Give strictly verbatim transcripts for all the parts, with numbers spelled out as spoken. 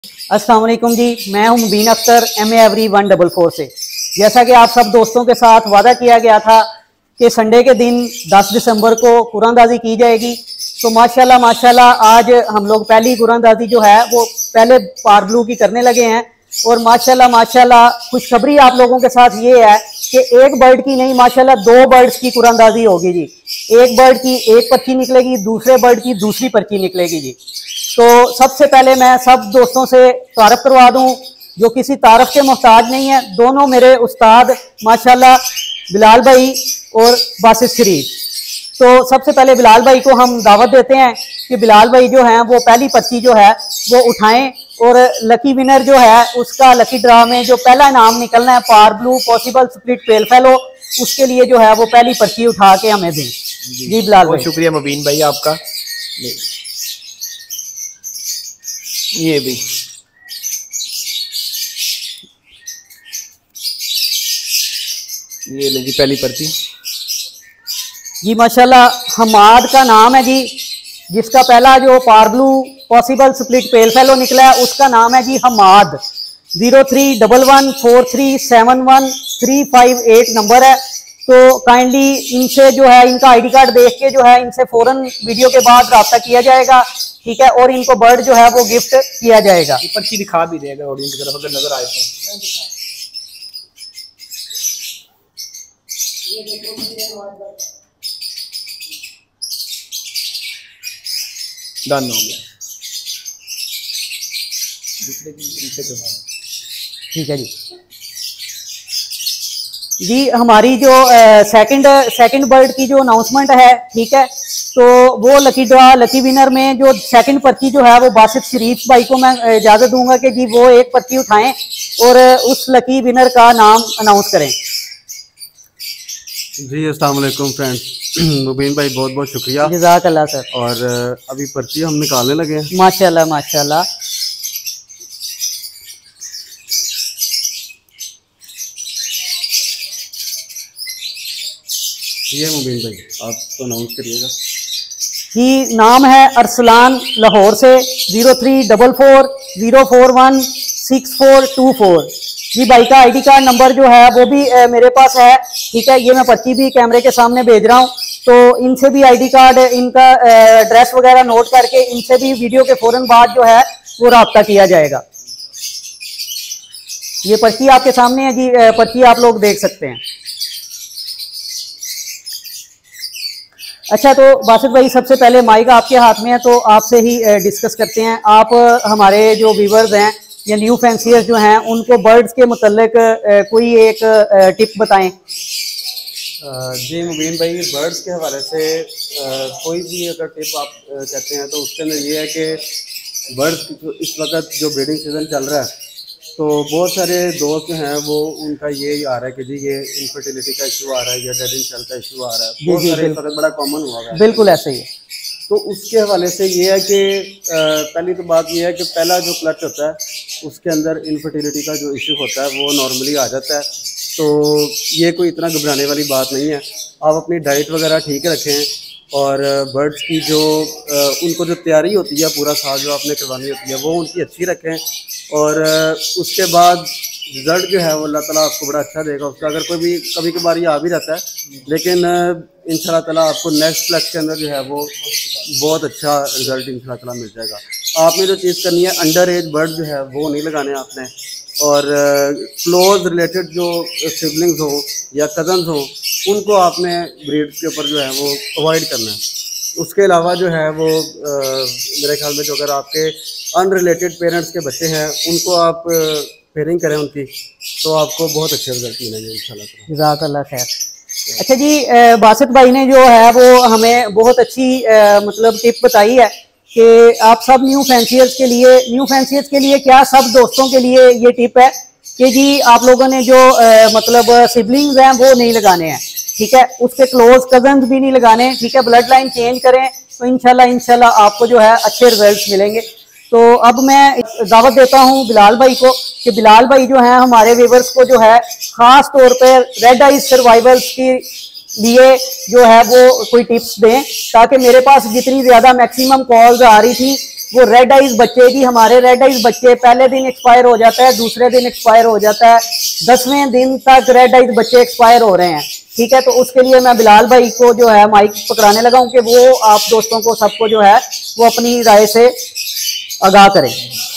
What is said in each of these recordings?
अस्सलाम वालेकुम जी, मैं हूं Mubeen Akhtar M A aviary one double four से। जैसा कि आप सब दोस्तों के साथ वादा किया गया था कि संडे के दिन दस दिसंबर को कुरानदाजी की जाएगी, तो माशाल्लाह माशाल्लाह आज हम लोग पहली कुरानदाजी जो है वो पहले पार ब्लू की करने लगे हैं। और माशाल्लाह माशाल्लाह खुशखबरी आप लोगों के साथ ये है कि एक बर्ड की नहीं माशाल्लाह दो बर्ड्स की कुरानदाजी होगी जी। एक बर्ड की एक पर्ची निकलेगी, दूसरे बर्ड की दूसरी पर्ची निकलेगी जी। तो सबसे पहले मैं सब दोस्तों से तारफ़ करवा दूं जो किसी तारफ़ के मोहताज नहीं है, दोनों मेरे उस्ताद माशाल्लाह बिलाल भाई और बासित शरीफ। तो सबसे पहले बिलाल भाई को हम दावत देते हैं कि बिलाल भाई जो हैं वो पहली पर्ची जो है वो उठाएं और लकी विनर जो है उसका लकी ड्रा में जो पहला इनाम निकलना है par blue possible split pale fallow, उसके लिए जो है वो पहली पर्ची उठा के हमें दें। जी बिलाल भाई। शुक्रिया मुबीन भाई आपका। ये भी ये ले जी पहली पर्ची जी माशाल्लाह हमाद का नाम है जी, जिसका पहला जो par blue possible split pale fallow निकला है उसका नाम है जी Hammad. Zero three double one four three seven one three five eight नंबर है। तो काइंडली इनसे जो है इनका आईडी कार्ड देख के जो है इनसे फौरन वीडियो के बाद रब्ता किया जाएगा, ठीक है, और इनको बर्ड जो है वो गिफ्ट किया जाएगा। पर्ची दिखा भी देगा ऑडियंस की तरफ अगर नजर आए तो। डन हो गया। दूसरे की ठीक है जी। जी हमारी जो सेकंड सेकंड बर्ड की जो अनाउंसमेंट है, ठीक है, तो वो लकी ड्रा लकी विनर में जो सेकंड पर्ची जो है वो बासित शरीफ भाई को मैं इजाज़त दूंगा कि जी वो एक पर्ची उठाएं और उस लकी विनर का नाम अनाउंस करें। जी अस्सलाम वालेकुम फ्रेंड्स, मुबीन भाई बहुत बहुत शुक्रिया। जज़ाकल्लाह सर। और अभी पर्ची हम निकालने लगे हैं। माशाल्लाह माशाल्लाह। ये मुबीन भाई आप तो अनाउंस करिएगा। जी नाम है अरसलान लाहौर से, zero three double four zero four one six four two four. जी भाई का आईडी कार्ड नंबर जो है वो भी ए, मेरे पास है, ठीक है, ये मैं पर्ची भी कैमरे के सामने भेज रहा हूँ। तो इनसे भी आईडी कार्ड इनका एड्रेस वगैरह नोट करके इनसे भी वीडियो के फौरन बाद जो है वो रब्ता किया जाएगा। ये पर्ची आपके सामने है जी, पर्ची आप लोग देख सकते हैं। अच्छा तो बासित भाई सबसे पहले माइक आपके हाथ में है तो आपसे ही डिस्कस करते हैं। आप हमारे जो व्यूवर्स हैं या न्यू फैंसियर्स जो हैं उनको बर्ड्स के मुतल्लिक कोई एक टिप बताएं। जी मुबीन भाई बर्ड्स के हवाले से कोई भी अगर टिप आप कहते हैं तो उसके अंदर ये है कि बर्ड्स इस वक्त जो ब्रीडिंग सीज़न चल रहा है तो बहुत सारे दोस्त हैं वो उनका ये आ रहा है कि जी ये इनफर्टिलिटी का इशू आ रहा है या डेड इन सेल का इशू आ रहा है, बहुत सारे इस वक्त बड़ा कॉमन हुआ है। बिल्कुल ऐसा ही है। तो उसके हवाले से ये है कि पहली तो बात ये है कि पहला जो क्लच होता है उसके अंदर इनफर्टिलिटी का जो इशू होता है वो नॉर्मली आ जाता है। तो ये कोई इतना घबराने वाली बात नहीं है। आप अपनी डाइट वगैरह ठीक रखें और बर्ड्स की जो उनको जो तैयारी होती है पूरा साल जो आपने करवानी होती है वो उनकी अच्छी रखें और उसके बाद रिज़ल्ट जो है वो अल्लाह ताला आपको बड़ा अच्छा देगा उसका। अगर कोई भी कभी कभार ये आ भी जाता है लेकिन इंशाल्लाह ताला आपको नेक्स्ट फ्लैक्स के अंदर जो है वो बहुत अच्छा रिज़ल्ट इंशाल्लाह ताला मिल जाएगा। आपने जो चीज़ करनी है अंडर एज बर्ड जो है वो नहीं लगाने आपने, और क्लोज रिलेटेड जो सिबलिंग्स हो या कज़न्स हो उनको आपने ब्रीड के ऊपर जो है वो अवॉइड करना है। उसके अलावा जो है वो आ, मेरे ख्याल में जो अगर आपके अनरिलेटेड पेरेंट्स के बच्चे हैं उनको आप पेयरिंग करें उनकी तो आपको बहुत अच्छे रिजल्ट मिलेंगे इंशाल्लाह। जज़ाकल्लाह खैर। अच्छा जी बासित भाई ने जो है वो हमें बहुत अच्छी आ, मतलब टिप बताई है कि आप सब न्यू फैंसियर्स के लिए न्यू फैंसियर्स के लिए क्या सब दोस्तों के लिए ये टिप है कि जी आप लोगों ने जो आ, मतलब सिबलिंग्स हैं वो नहीं लगाने हैं, ठीक है, उसके क्लोज कजन्स भी नहीं लगाने, ठीक है, ब्लड लाइन चेंज करें तो इंशाल्लाह इंशाल्लाह आपको जो है अच्छे रिजल्ट्स मिलेंगे। तो अब मैं दावत देता हूं बिलाल भाई को कि बिलाल भाई जो हैं हमारे व्यूअर्स को जो है ख़ास तौर पर रेड आइज सर्वाइवल्स की लिए जो है वो कोई टिप्स दें, ताकि मेरे पास जितनी ज़्यादा मैक्सिमम कॉल्स आ रही थी वो रेड आइज बच्चे की, हमारे रेड आइज बच्चे पहले दिन एक्सपायर हो जाता है, दूसरे दिन एक्सपायर हो जाता है, दसवें दिन तक रेड आइज बच्चे एक्सपायर हो रहे हैं। ठीक है, तो उसके लिए मैं बिलाल भाई को जो है माइक पकड़ाने लगा हूँ कि वो आप दोस्तों को सबको जो है वो अपनी राय से आगाह करें।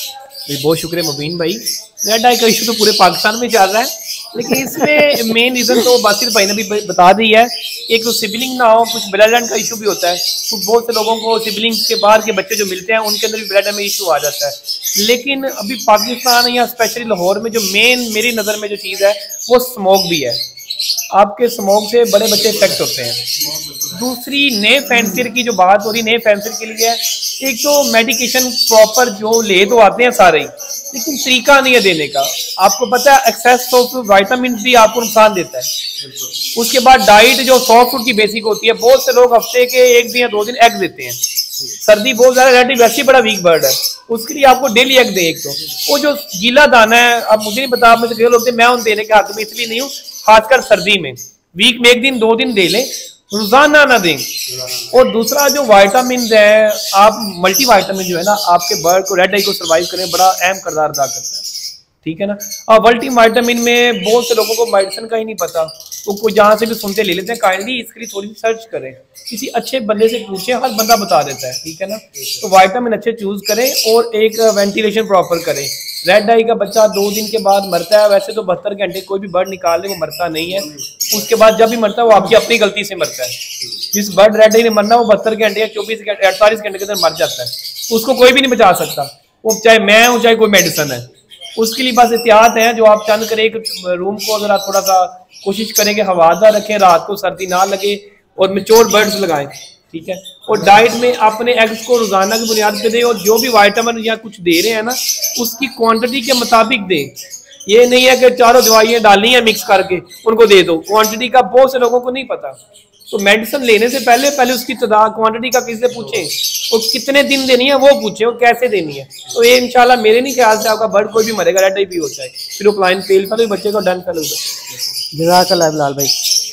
बहुत शुक्रिया मुबीन भाई। रेड आई का इशू तो पूरे पाकिस्तान में चल रहा है, लेकिन इसमें मेन रीज़न तो बासिर भाई ने भी बता दी है। एक तो सिबलिंग ना हो, कुछ ब्लड लाइन का इशू भी होता है। तो बहुत से लोगों को सिबलिंग के बाहर के बच्चे जो मिलते हैं उनके अंदर भी ब्लड में इशू आ जाता है। लेकिन अभी पाकिस्तान या स्पेशली लाहौर में जो मेन मेरी नज़र में जो चीज़ है वो स्मोक भी है। आपके स्मोक से बड़े बच्चे इफेक्ट होते हैं। दूसरी नए फैंसियर की जो बात हो रही, नए फैंसियर के लिए एक तो मेडिकेशन प्रॉपर जो ले तो आते हैं सारे ही, लेकिन तरीका नहीं है देने का। आपको पता है एक्सेस ऑफ विटामिन भी आपको नुकसान देता है। उसके बाद डाइट जो सौ फूड की बेसिक होती है, बहुत से लोग हफ्ते के एक दिन या दो दिन एग देते हैं। सर्दी बहुत ज्यादा रहती है, वैसे ही बड़ा वीक बर्ड है, उसके लिए आपको डेली एग दें। एक तो वो जो गीला दाना है, अब मुझे नहीं पता आप में से लोग होते हैं, मैं उन देने के हाथ में इसलिए नहीं हूँ, खासकर सर्दी में वीक में एक दिन दो दिन दे लें, रोजाना ना दें। और दूसरा जो विटामिन है, आप मल्टी विटामिन जो है ना आपके बर्ड को, रेड आई को सर्वाइव करने में बड़ा अहम किरदार अदा करता है। ठीक है ना। अब मल्टी विटामिन में बहुत से लोगों को मेडिसिन का ही नहीं पता, वो कोई जहाँ से भी सुनते ले लेते हैं। काइंडली इसके लिए थोड़ी सर्च करें, किसी अच्छे बंदे से पूछें, हर बंदा बता देता है। ठीक है ना। तो विटामिन अच्छे चूज करें और एक वेंटिलेशन प्रॉपर करें। रेड आई का बच्चा दो दिन के बाद मरता है, वैसे तो बहत्तर घंटे कोई भी बर्ड निकाल ले वो मरता नहीं है। उसके बाद जब भी मरता है वो आपकी अपनी गलती से मरता है। जिस बर्ड रेड आई ने मरना वो बहत्तर घंटे या चौबीस घंटे अड़तालीस घंटे के अंदर मर जाता है, उसको कोई भी नहीं बचा सकता, वो चाहे मैं हूँ चाहे कोई मेडिसिन है। उसके लिए बस एहतियात है जो आप चंद करें। एक रूम को अगर आप थोड़ा सा कोशिश करें कि हवादार रखें, रात को सर्दी ना लगे, और मेच्योर बर्ड्स लगाएं। ठीक है। और डाइट में अपने एग्स को रोजाना की बुनियाद पे दें, और जो भी विटामिन या कुछ दे रहे हैं ना उसकी क्वांटिटी के मुताबिक दें। ये नहीं है कि चारों दवाइयाँ डालनी है मिक्स करके उनको दे दो, क्वांटिटी का बहुत से लोगों को नहीं पता। तो मेडिसिन लेने से पहले पहले उसकी तादाद क्वांटिटी का किससे पूछें, वो कितने दिन देनी है वो पूछें, वो कैसे देनी है। तो ये इंशाल्लाह मेरे नहीं ख्याल से आपका बर्ड कोई भी मरेगा, रेड आई भी हो जाए, फिर वो क्लाइन फेल कर बच्चे को डन कर। जज़ाकल्लाह बिलाल भाई।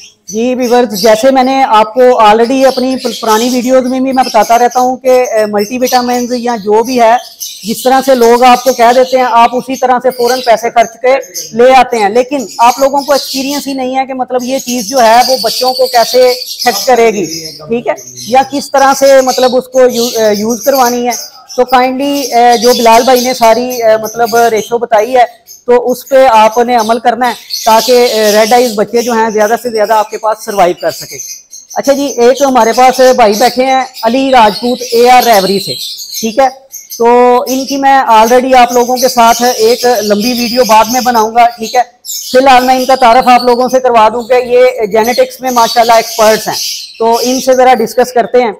जी व्यूअर्स, जैसे मैंने आपको ऑलरेडी अपनी पुरानी वीडियोस में भी मैं बताता रहता हूँ कि मल्टीविटामिन या जो भी है, जिस तरह से लोग आपको कह देते हैं आप उसी तरह से फौरन पैसे खर्च के ले आते हैं, लेकिन आप लोगों को एक्सपीरियंस ही नहीं है कि मतलब ये चीज़ जो है वो बच्चों को कैसे इफेक्ट करेगी। ठीक है, या किस तरह से मतलब उसको यू, यूज़ करवानी है। तो काइंडली जो बिलाल भाई ने सारी मतलब रेशो बताई है तो उस पर आपने अमल करना है ताकि रेड आइज बच्चे जो हैं ज़्यादा से ज़्यादा आपके पास सरवाइव कर सके। अच्छा जी, एक हमारे पास भाई बैठे हैं Ali Rajput A R aviary से। ठीक है, तो इनकी मैं ऑलरेडी आप लोगों के साथ एक लंबी वीडियो बाद में बनाऊंगा। ठीक है, फिलहाल मैं इनका तारफ आप लोगों से करवा दूं कि ये जेनेटिक्स में माशाल्लाह एक्सपर्ट्स हैं, तो इनसे ज़रा डिस्कस करते हैं।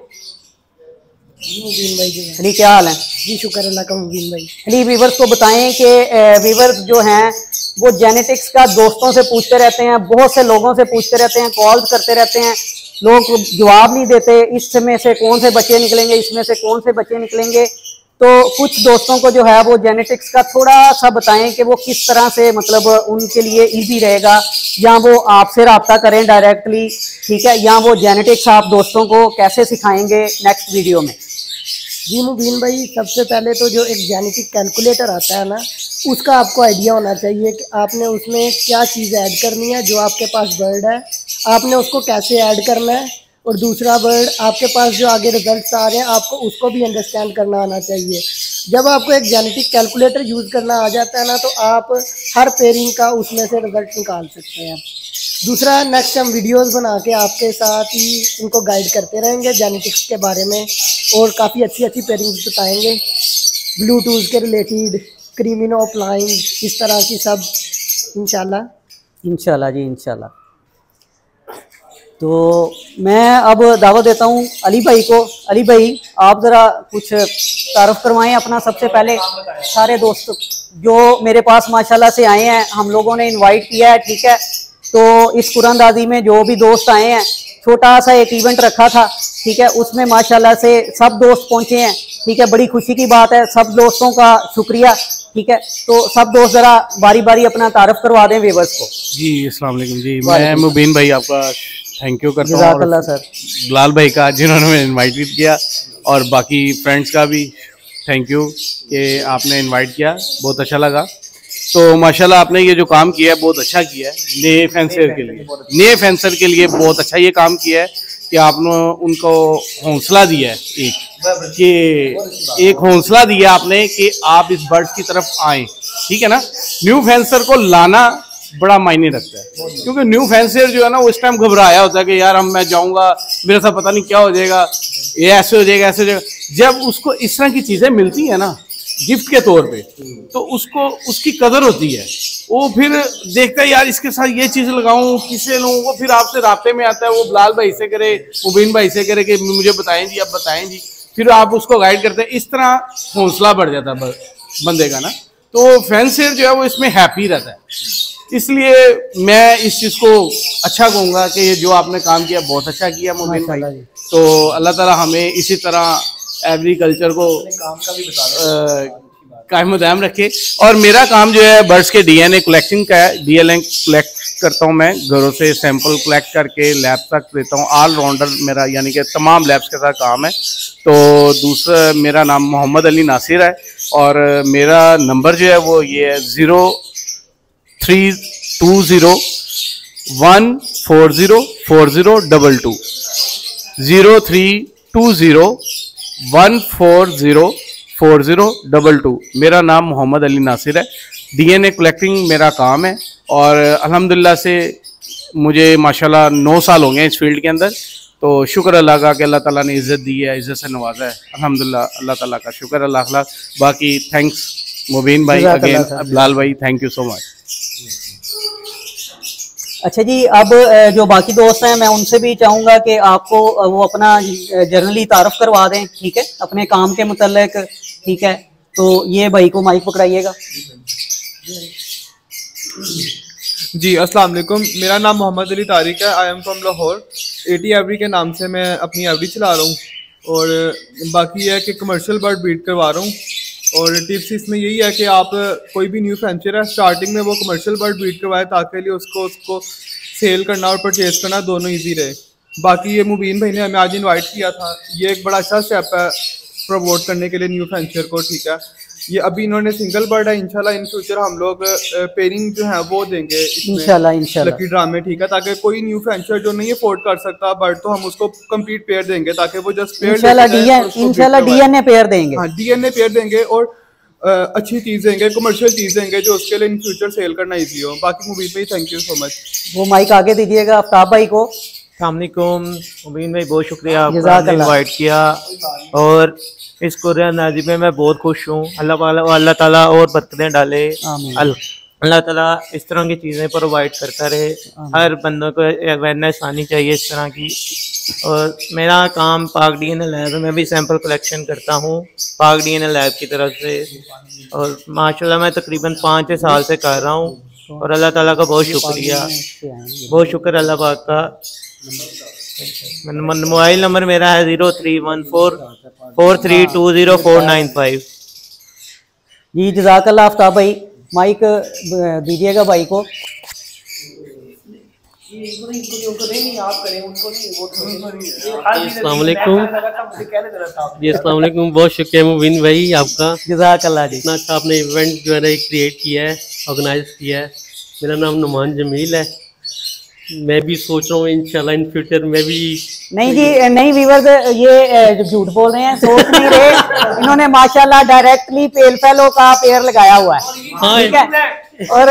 मुबीन भाई जी, अली क्या हाल है? जी शुक्र अल्लाह का। मुबीन भाई अली वीवर्स को बताएं कि वीवर्स जो हैं वो जेनेटिक्स का दोस्तों से पूछते रहते हैं, बहुत से लोगों से पूछते रहते हैं, कॉल्स करते रहते हैं, लोग जवाब नहीं देते, इसमें से कौन से बच्चे निकलेंगे, इसमें से कौन से बच्चे निकलेंगे। तो कुछ दोस्तों को जो है वो जेनेटिक्स का थोड़ा सा बताएं कि वो किस तरह से मतलब उनके लिए इजी रहेगा, या वो आपसे रब्ता करें डायरेक्टली। ठीक है, या वो जेनेटिक्स आप दोस्तों को कैसे सिखाएंगे नेक्स्ट वीडियो में। जी मुबीन भाई, सबसे पहले तो जो एक जेनेटिक कैलकुलेटर आता है ना, उसका आपको आइडिया होना चाहिए कि आपने उसमें क्या चीज़ ऐड करनी है। जो आपके पास बर्ड है आपने उसको कैसे ऐड करना है, और दूसरा बर्ड आपके पास जो आगे रिजल्ट्स आ रहे हैं आपको उसको भी अंडरस्टैंड करना आना चाहिए। जब आपको एक जेनेटिक कैलकुलेटर यूज़ करना आ जाता है ना, तो आप हर पेयरिंग का उसमें से रिजल्ट निकाल सकते हैं। दूसरा, नेक्स्ट हम वीडियोस बना के आपके साथ ही इनको गाइड करते रहेंगे जेनेटिक्स के बारे में, और काफ़ी अच्छी अच्छी पेयरिंग्स बताएंगे ब्लूटूथ के रिलेटेड, क्रीमिनोप्लाइन, इस तरह की सब इंशाल्लाह। इंशाल्लाह जी इंशाल्लाह। तो मैं अब दावत देता हूँ अली भाई को। अली भाई आप ज़रा कुछ तारुफ करवाएं अपना। सबसे पहले सारे दोस्त जो मेरे पास माशाल्लाह से आए हैं, हम लोगों ने इनवाइट किया है। ठीक है, तो इस कुरानदाजी में जो भी दोस्त आए हैं, छोटा सा एक इवेंट रखा था। ठीक है, उसमें माशाल्लाह से सब दोस्त पहुँचे हैं। ठीक है, बड़ी खुशी की बात है, सब दोस्तों का शुक्रिया। ठीक है, तो सब दोस्त ज़रा बारी बारी अपना तारुफ करवा दें व्यूअर्स को। जी अस्सलाम वालेकुम जी, मैं मुबीन भाई आपका थैंक यू करता हूँ, जज़ाकल्लाह सर। बिलाल भाई का जिन्होंने मुझे इनवाइट किया, और बाकी फ्रेंड्स का भी थैंक यू कि आपने इनवाइट किया, बहुत अच्छा लगा। तो माशाल्लाह आपने ये जो काम किया है बहुत अच्छा किया है, नए फेंसर के लिए नए फेंसर के लिए बहुत अच्छा ये काम किया है कि आपने उनको हौसला दिया है, एक कि एक हौसला दिया आपने कि आप इस बर्ड्स की तरफ आएँ, ठीक है ना। न्यू फेंसर को लाना बड़ा मायने रखता है, क्योंकि न्यू फेंसर जो है ना वो इस टाइम घबराया होता है कि यार हम मैं जाऊंगा मेरे साथ पता नहीं क्या हो जाएगा, ये ऐसे हो जाएगा ऐसे हो जाएगा। जब उसको इस तरह की चीज़ें मिलती है ना गिफ्ट के तौर पे, तो उसको उसकी कदर होती है। वो फिर देखता है यार इसके साथ ये चीज़ लगाऊं, किसे लूं, वो फिर आपसे रास्ते में आता है, वो बिलाल भाई से करे, मुबीन भाई से करे कि मुझे बताएं जी, अब बताएं जी, फिर आप उसको गाइड करते हैं। इस तरह हौसला बढ़ जाता है बंदे का ना। तो फेंसर जो है वो इसमें हैप्पी रहता है, इसलिए मैं इस चीज़ को अच्छा कहूँगा कि ये जो आपने काम किया बहुत अच्छा किया मुबीन भाई। तो अल्लाह ताला हमें इसी तरह एग्रीकल्चर को काम का भी बता कायम दायम रखे। और मेरा काम जो है बर्ड्स के डीएनए कलेक्टिंग का है, डीएनए कलेक्ट करता हूँ मैं, घरों से सैंपल कलेक्ट करके लैब तक देता हूँ। ऑल राउंडर मेरा यानी कि तमाम लैब्स के साथ काम है। तो दूसरा मेरा नाम मोहम्मद अली नासिर है और मेरा नंबर जो है वो ये है zero three two zero one four zero four zero double two zero three two zero one four zero four zero double two. मेरा नाम मोहम्मद अली नासिर है। डीएनए कलेक्टिंग मेरा काम है और अल्हम्दुलिल्लाह से मुझे माशाल्लाह नौ साल हो गए इस फील्ड के अंदर। तो शुक्र अल्लाह का कि अल्लाह ताला ने इज़्ज़त दी है, इज़्ज़त से नवाजा है, अल्हम्दुलिल्लाह अल्लाह ताला का शुक्र अल्लाह लाख। बाकी थैंक्स मुबीन भाई, अगेन बिलाल भाई, थैंक यू सो मच। अच्छा जी, अब जो बाकी दोस्त हैं मैं उनसे भी चाहूँगा कि आपको वो अपना जर्नली तारफ़ करवा दें, ठीक है, अपने काम के मुतल्लिक, ठीक है। तो ये भाई को माइक पकड़ाइएगा। जी अस्सलाम वालेकुम, मेरा नाम मोहम्मद अली तारिक है। I am from Lahore. AT aviary के नाम से मैं अपनी एवरी चला रहा हूँ और बाकी ये है कि कमर्शियल बर्ड ब्रीड करवा रहा हूँ। और टिप्स इसमें यही है कि आप कोई भी न्यू फेंचर है स्टार्टिंग में वो कमर्शियल बर्ड ब्रीड करवाए ताकि लिए उसको उसको सेल करना और परचेज करना दोनों इजी रहे। बाकी ये मुबीन भाई ने हमें आज इनवाइट किया था, ये एक बड़ा अच्छा स्टेप है प्रमोट करने के लिए न्यू फेंचर को, ठीक है। ये अभी इन्होंने सिंगल बर्ड है, इंशाल्लाह इन फ्यूचर हम लोग पेयरिंग जो है वो देंगे इंशाल्लाह इंशाल्लाह लकी ड्रा में, ठीक है, ताकि कोई न्यू फेंचर जो नहीं अफोर्ड कर सकता बर्ड तो हम उसको कंप्लीट पेयर देंगे ताकि वो जस्ट पेयर इंशाल्लाह डीएनए पेयर देंगे। हाँ डीएनए पेयर देंगे और uh, अच्छी चीज़ देंगे, कमर्शियल चीज़ देंगे जो उसके लिए इन फ्यूचर सेल करना इजी हो। बाकी मुबीन भाई थैंक यू सो मच। वो माइक आगे दीजिएगा आफ्ताब भाई को। अस्सलामुअलैकुम मुबीन भाई, बहुत शुक्रिया आपने इनवाइट किया और इस कुरान नाज़िम में मैं बहुत खुश हूँ। अल्लाह ताला अल्लाह ताला और बरकतें डाले, अल्लाह ताला इस तरह की चीज़ें प्रोवाइड करता रहे, हर बंदों को अवेयरनेस आनी चाहिए इस तरह की। और मेरा काम पाक डीएनए लैब है, मैं भी सैंपल कलेक्शन करता हूँ पाक डीएनए लैब की तरफ से और माशाल्लाह मैं तकरीबन पाँच छः साल से कर रहा हूँ और अल्लाह ताला का बहुत शुक्रिया, बहुत शुक्र अल्लाह पाक का। मोबाइल नंबर मेरा है zero three one four four three two zero four nine five. जी जज़ाकल्लाह आफ्ताब भाई, माइक दीजिएगा भाई को। अस्सलाम वालेकुम जी, अस्सलाम वालेकुम, बहुत शुक्रिया मुबीन भाई आपका, जज़ाकल्लाह जी। इतना अच्छा आपने इवेंट जो है ना क्रिएट किया है, ऑर्गेनाइज किया है। मेरा नाम नुमान जमील है, मैं भी सोच रहा हूँ इंशाल्लाह इन फ्यूचर में भी। नहीं जी नहीं व्यूअर्स, ये झूठ बोल रहे हैं, सोच नहीं रहे, इन्होंने माशाल्लाह डायरेक्टली पेल फेलो का पेयर लगाया हुआ है, हाँ ठीक है। और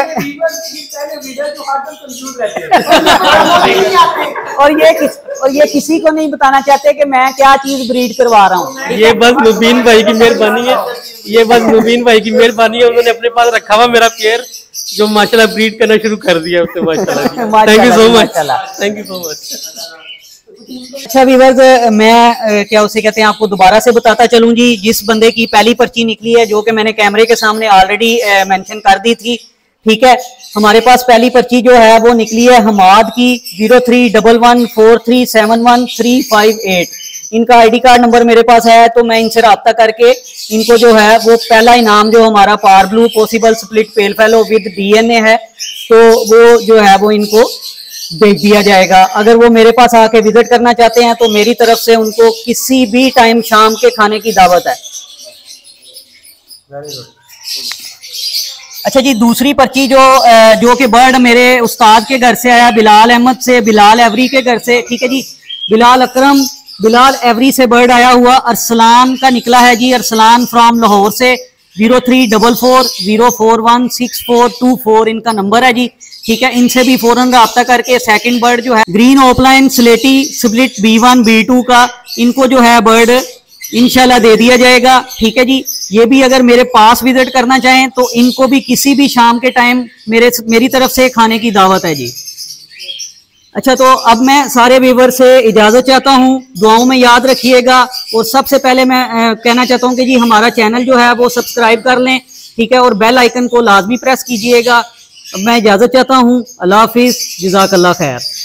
और ये किस और ये किसी को नहीं बताना चाहते कि मैं क्या चीज ब्रीड करवा रहा हूँ। ये बस मुबीन भाई की मेहरबानी है, ये बस मुबीन भाई की मेहरबानी है, उन्होंने अपने पास रखा हुआ मेरा पेयर जो माशाल्लाह ब्रीड करना शुरू कर दिया उससे। माशाल्लाह, thank you so much, thank you so much. अच्छा व्यूअर्स, मैं क्या उसे कहते हैं आपको दोबारा से बताता चलूं जी, जिस बंदे की पहली पर्ची निकली है जो कि मैंने कैमरे के सामने ऑलरेडी मेंशन कर दी थी, ठीक है। हमारे पास पहली पर्ची जो है वो निकली है हमाद की zero three double one four three seven one three five eight. इनका आईडी कार्ड नंबर मेरे पास है, तो मैं इनसे रब्ता करके इनको जो है वो पहला इनाम जो हमारा par blue possible split pale fallow with DNA है, तो वो जो है वो इनको भेज दिया जाएगा। अगर वो मेरे पास आके विजिट करना चाहते हैं तो मेरी तरफ से उनको किसी भी टाइम शाम के खाने की दावत है, वेरी गुड। अच्छा जी, दूसरी पर्ची जो जो कि बर्ड मेरे उस्ताद के घर से आया, बिलाल अहमद से, बिलाल एवरी के घर से, ठीक है जी। बिलाल अकरम बिलाल एवरी से बर्ड आया हुआ अरसलान का निकला है जी। अरसलान फ्रॉम लाहौर से, zero three double four zero four one six four two four इनका नंबर है जी, ठीक है। इनसे भी फौरन रब्ता करके सेकंड बर्ड जो है green opaline slaty split B one B two का, इनको जो है बर्ड इंशाल्लाह दे दिया जाएगा, ठीक है जी। ये भी अगर मेरे पास विजिट करना चाहें तो इनको भी किसी भी शाम के टाइम मेरे मेरी तरफ से खाने की दावत है जी। अच्छा, तो अब मैं सारे व्यूवर से इजाज़त चाहता हूँ, दुआओं में याद रखिएगा। और सबसे पहले मैं आ, कहना चाहता हूँ कि जी हमारा चैनल जो है वो सब्सक्राइब कर लें, ठीक है, और बेल आइकन को लाजमी प्रेस कीजिएगा। अब मैं इजाज़त चाहता हूँ। अल्लाह हाफिज़, जज़ाकल्लाह खैर।